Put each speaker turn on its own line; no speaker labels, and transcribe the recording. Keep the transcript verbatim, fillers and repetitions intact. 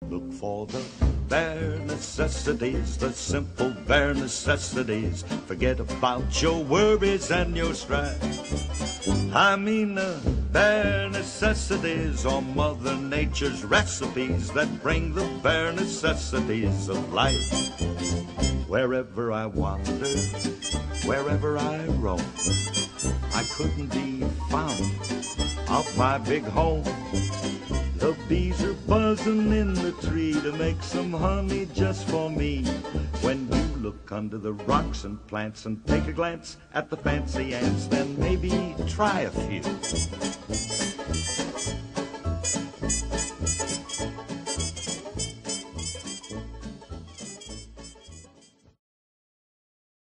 Look for the bare necessities, the simple bare necessities. Forget about your worries and your strife. I mean the bare necessities are Mother Nature's recipes that bring the bare necessities of life. Wherever I wander, wherever I roam, I couldn't be found off my big home. The bees are buzzing in the tree to make some honey just for me. When you look under the rocks and plants and take a glance at the fancy ants, then maybe try a few.